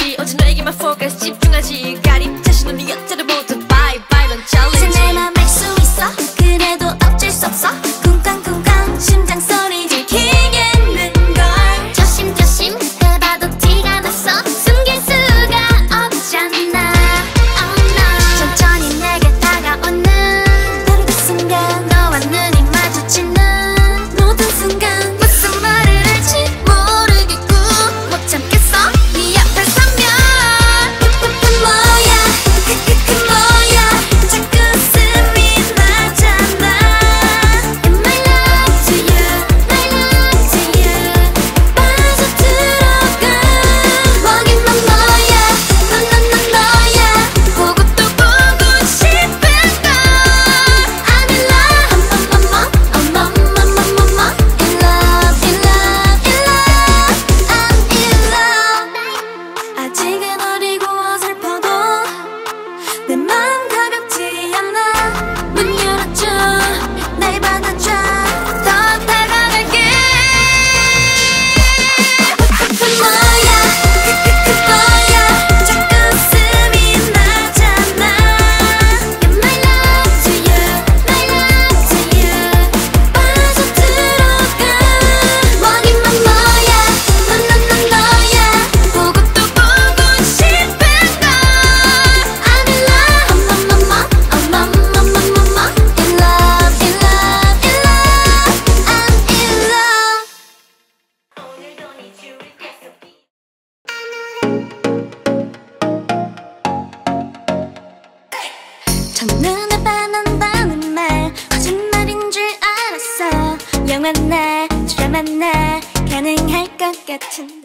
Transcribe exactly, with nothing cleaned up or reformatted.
하지 오직 너에게만 focus 집중하지 가림 자신은 네 여자를 모두 bye bye 넌 challenge 이제 내 맘 알 수 있어 그래도 어쩔 수 없어 쿵쾅쿵쾅 심장 소리 들키겠는걸 조심조심 해봐도 티가 났어 숨길 수가 없잖아 oh no 천천히 내게 다가오는 바로 그 순간 너와 눈이 마주치는 모든 순간 무슨 말을 할지 모르겠고 못 참겠어 네 앞에 서면 그 뭐야 그 뭐야 자꾸 웃음이 나잖아 And my love to you my love to you 빠져들어가 먹이만 너야 넌 넌 넌 너야 보고 또 보고 싶은 걸 I'm in love 어머머머머머머머머 In love in love in love I'm in love 아직은 어리고 어설퍼도 내 마음 가볍지 않아 문 열어줘 날 받아줘 더 다가갈게 그 뭐야 그 뭐야 자꾸 웃음이 나잖아 And my love to you my love to you 빠져들어가 먹이만 너야 넌 넌 넌 너야 보고 또 보고 싶은 걸 I'm in love 어머머머 어머머머머머 In love in love in love I'm in love 오늘도 네 주위 계속 첫눈에 반한다는 말 거짓말인 줄 알았어 영화 나 드라마 나 가능할 것 같은